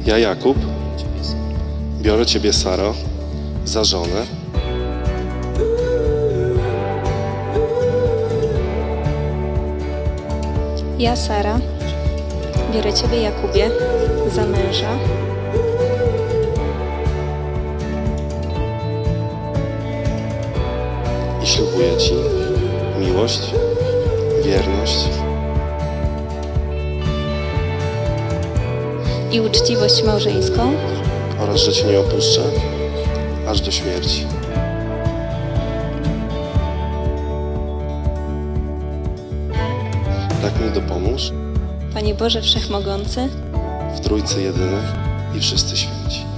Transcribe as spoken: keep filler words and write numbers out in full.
Ja, Jakub, biorę Ciebie, Saro, za żonę Ja, Sara, biorę Ciebie, Jakubie, za męża i ślubuję Ci miłość, wierność i uczciwość małżeńską oraz, że Cię nie opuszczę aż do śmierci. Tak mi dopomóż, Panie Boże Wszechmogący, w Trójcy Jedyny i wszyscy święci.